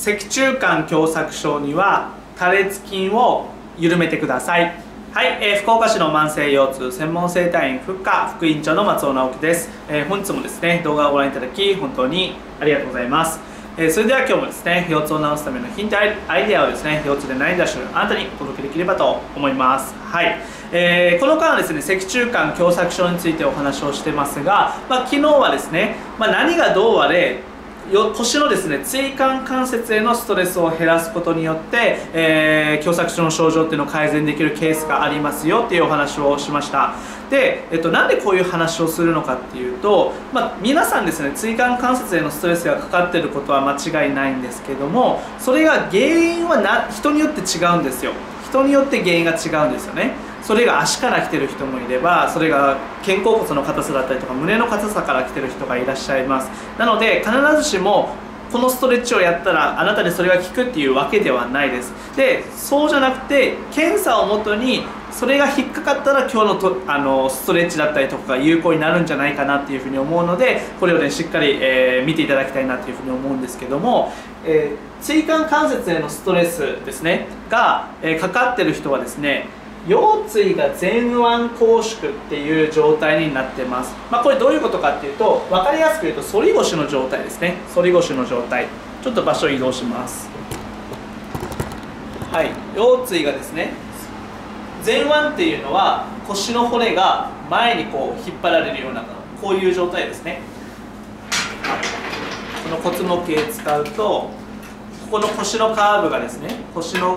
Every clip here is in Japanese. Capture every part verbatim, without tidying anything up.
脊柱管狭窄症には多裂筋を緩めてください。はい、えー、福岡市の慢性腰痛専門整体院婦科副院長の松尾直樹です。えー、本日もですね、動画をご覧いただき本当にありがとうございます。えー、それでは今日もですね、腰痛を治すためのヒントアイデアをですね、腰痛で悩んでらっしゃるあなたにお届けできればと思います。はい、えー、この間はですね、脊柱管狭窄症についてお話をしてますが、まあ、昨日はですね、まあ、何がどうあれ腰のですね椎間関節へのストレスを減らすことによって、えー、狭窄症の症状っていうのを改善できるケースがありますよっていうお話をしました。で、えっと、なんでこういう話をするのかっていうと、まあ、皆さんですね椎間関節へのストレスがかかっていることは間違いないんですけども、それが原因はな人によって違うんですよ。人によって原因が違うんですよね。それが足から来てる人もいれば、それが肩甲骨の硬さだったりとか胸の硬さから来てる人がいらっしゃいます。なので必ずしもこのストレッチをやったらあなたにそれが効くっていうわけではないです。で、そうじゃなくて検査をもとにそれが引っかかったら今日のとあのストレッチだったりとかが有効になるんじゃないかなっていうふうに思うので、これをねしっかり、えー、見ていただきたいなというふうに思うんですけども、えー、椎間関節へのストレスですねが、えー、かかってる人はですね、腰椎が前腕拘縮っていう状態になってます。まあ、これどういうことかっていうと、分かりやすく言うと反り腰の状態ですね。反り腰の状態。ちょっと場所を移動します。はい、腰椎がですね、前腕っていうのは腰の骨が前にこう引っ張られるようなこういう状態ですね。この骨模型使うと、ここの腰のカーブがですね、腰の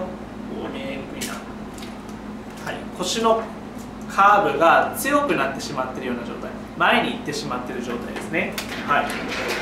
腰のカーブが強くなってしまっているような状態、前に行ってしまっている状態ですね。はい、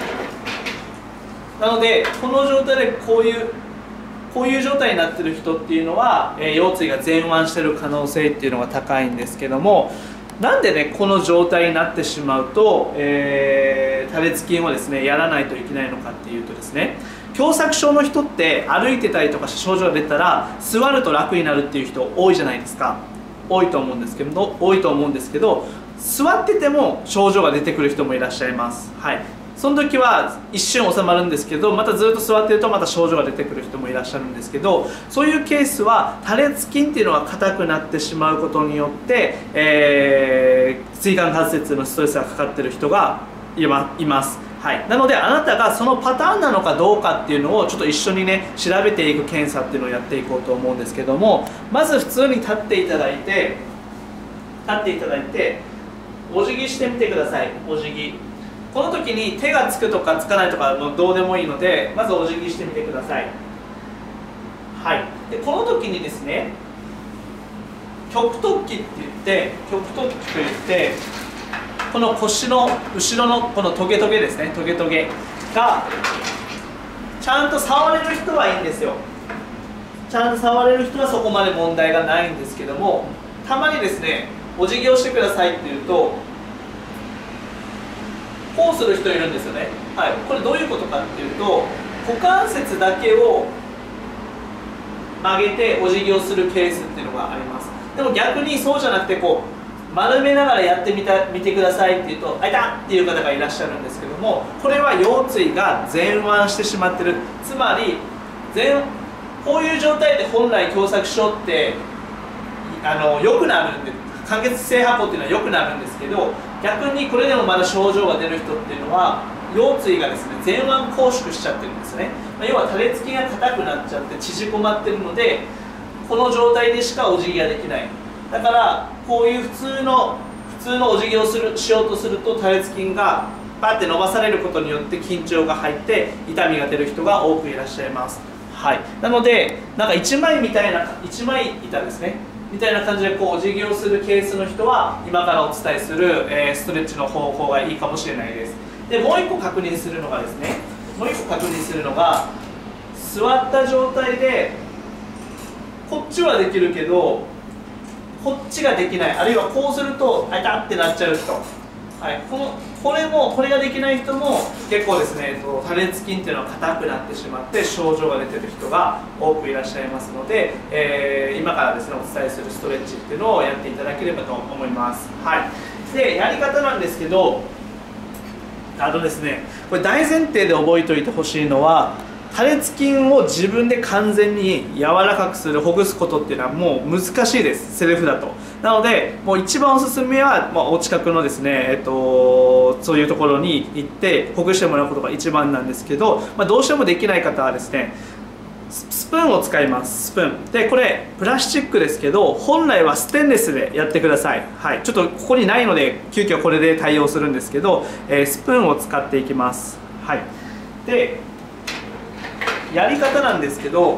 なのでこの状態でこういうこういう状態になっている人っていうのは、えー、腰椎が前腕している可能性っていうのが高いんですけども、なんでねこの状態になってしまうと、えー、多裂筋をですねやらないといけないのかっていうとですね、狭窄症の人って歩いてたりとか症状が出たら座ると楽になるっていう人多いじゃないですか。多いと思うんですけど多いと思うんですけど座ってても症状が出てくる人もいらっしゃいます。はい、その時は一瞬収まるんですけど、またずっと座ってるとまた症状が出てくる人もいらっしゃるんですけど、そういうケースは多裂筋っていうのが硬くなってしまうことによって、えー、椎間関節のストレスがかかってる人がいます。はい、なのであなたがそのパターンなのかどうかっていうのをちょっと一緒にね調べていく検査っていうのをやっていこうと思うんですけども、まず普通に立っていただいて立っていただいてお辞儀してみてください。お辞儀、この時に手がつくとかつかないとかもどうでもいいので、まずお辞儀してみてください。はい、でこの時にですね、極突起って言って極突起と言ってこの腰の後ろのこのトゲトゲですね、トゲトゲがちゃんと触れる人はいいんですよ。ちゃんと触れる人はそこまで問題がないんですけども、たまにですねお辞儀をしてくださいっていうとこうする人いるんですよね。はい、これどういうことかっていうと、股関節だけを曲げてお辞儀をするケースっていうのがあります。でも逆にそうじゃなくてこう丸めながらやってみた見てくださいっていうと「あいた!」っていう方がいらっしゃるんですけども、これは腰椎が前腕してしまってる。つまり前こういう状態で本来狭窄症ってあの良くなるんで、間欠性跛行っていうのは良くなるんですけど、逆にこれでもまだ症状が出る人っていうのは腰椎がですね前腕拘縮しちゃってるんですね。まあ、要は多裂筋が硬くなっちゃって縮こまってるので、この状態でしかお辞儀ができない。だからこういう普通の普通のお辞儀をするしようとすると多裂筋がバッて伸ばされることによって緊張が入って痛みが出る人が多くいらっしゃいます。はい、なのでなんかいちまいみたいな一枚板ですねみたいな感じでこうお辞儀をするケースの人は今からお伝えする、えー、ストレッチの方法がいいかもしれないです。でもう一個確認するのがですねもう一個確認するのが座った状態でこっちはできるけどこっちができない、あるいはこうするとあいたってなっちゃう人、はい、このこれもこれができない人も結構ですね多裂筋っていうのは硬くなってしまって症状が出てる人が多くいらっしゃいますので、えー、今からですねお伝えするストレッチっていうのをやっていただければと思います。はい、でやり方なんですけど、あのですねこれ大前提で覚えておいてほしいのは、 多裂筋を自分で完全に柔らかくする、ほぐすことっていうのはもう難しいです、セルフだと。なのでもう一番おすすめは、まあ、お近くのですね、えっと、そういうところに行ってほぐしてもらうことが一番なんですけど、まあ、どうしてもできない方はですね、スプーンを使います。スプーンで、これプラスチックですけど本来はステンレスでやってください。はい、ちょっとここにないので急遽これで対応するんですけど、えー、スプーンを使っていきます。はい、でやり方なんですけど、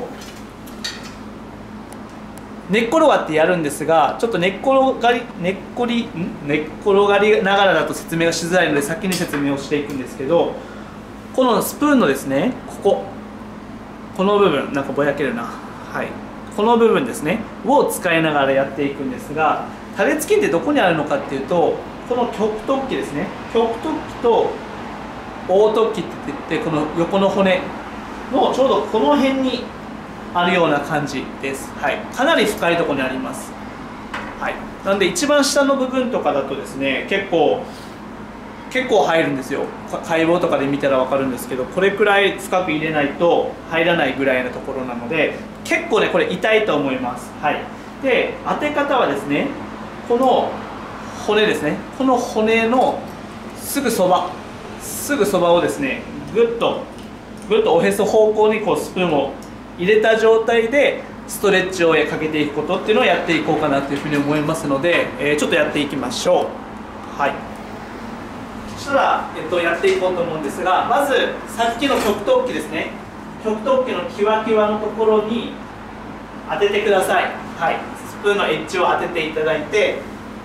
寝っ転がってやるんですが、ちょっと寝っ転がり寝っこりん寝っ転がりながらだと説明がしづらいので先に説明をしていくんですけど、このスプーンのですね、こここの部分、なんかぼやけるな、はい、この部分ですねを使いながらやっていくんですが、多裂筋ってどこにあるのかっていうと、この極突起ですね、極突起と大突起って言って、この横の骨のちょうどこの辺にあるような感じです。はい、かなり深いところにあります。はい、なので一番下の部分とかだとですね、結構結構入るんですよ。解剖とかで見たら分かるんですけど、これくらい深く入れないと入らないぐらいのところなので、結構ねこれ痛いと思います。はい、で当て方はですね、この骨ですね、この骨のすぐそばすぐそばをですね、ぐっとぐっとおへそ方向にこうスプーンを入れた状態でストレッチをかけていくことっていうのをやっていこうかなというふうに思いますので、えー、ちょっとやっていきましょう。はい、そしたら、えっと、やっていこうと思うんですが、まずさっきの極突起ですね、極突起のキワキワのところに当ててください。はい、スプーンのエッジを当てていただいて、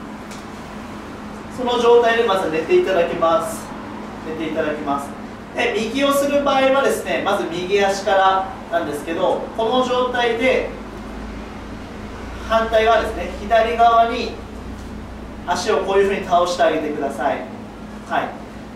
その状態でまず寝ていただきます寝ていただきます。で右をする場合はですね、まず右足からなんですけど、この状態で反対側ですね、左側に足をこういうふうに倒してあげてください。はい、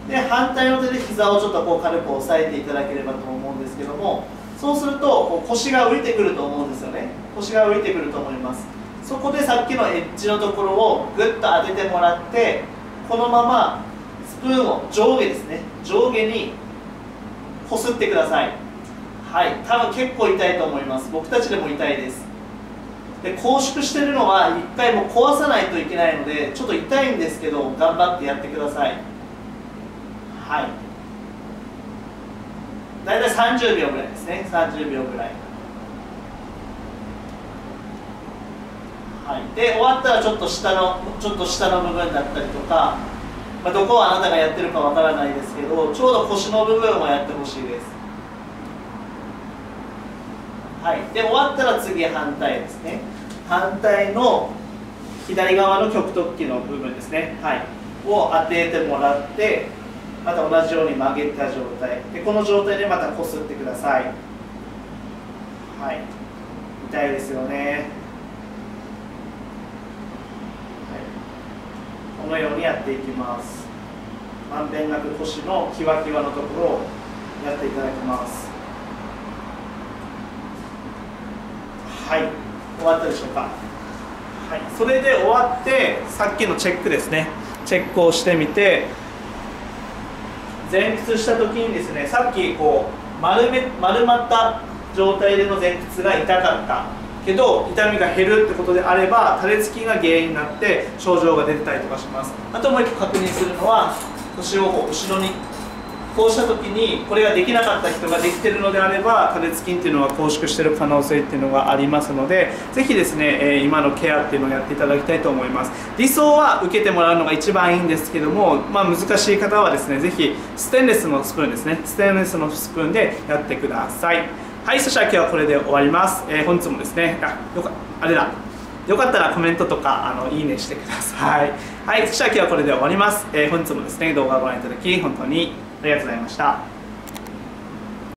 で反対の手で膝をちょっとこう軽く押さえていただければと思うんですけども、そうするとこう腰が浮いてくると思うんですよね。腰が浮いてくると思います。そこでさっきのエッジのところをグッと当ててもらって、このままスプーンを上下ですね、上下にこすってください。はい、多分結構痛いと思います。僕たちでも痛いです。で拘縮してるのは一回もう壊さないといけないので、ちょっと痛いんですけど頑張ってやってください。はい、だいたいさんじゅうびょうぐらいですね。さんじゅうびょうぐらい。はい、で終わったらちょっと下のちょっと下の部分だったりとか、まあ、どこをあなたがやってるかわからないですけど、ちょうど腰の部分をやってほしいです。はい、で終わったら次反対ですね。反対の左側の極突起の部分ですね、はい、を当ててもらって、また同じように曲げた状態で、この状態でまたこすってください。はい、痛いですよね。はい、このようにやっていきます。まんべんなく腰のキワキワのところをやっていただきます。はい、終わったでしょうか。はい、それで終わってさっきのチェックですね、チェックをしてみて、前屈した時にですね、さっきこう 丸め丸まった状態での前屈が痛かったけど痛みが減るってことであれば、多裂筋が原因になって症状が出てたりとかします。あともう一個確認するのは、腰をこう後ろにこうした時にこれができなかった人ができているのであれば、多裂筋っていうのは拘縮している可能性っていうのがありますので、ぜひですね、えー、今のケアっていうのをやっていただきたいと思います。理想は受けてもらうのが一番いいんですけども、まあ、難しい方はですね、ぜひステンレスのスプーンですね、ステンレスのスプーンでやってください。はい、そしたら今日はこれで終わります。えー、本日もですね、あ、よかあれだよかったらコメントとかあのいいねしてください。はい、そしたら今日はこれで終わります。えー、本日もですね、動画をご覧いただき本当にありがとうございました。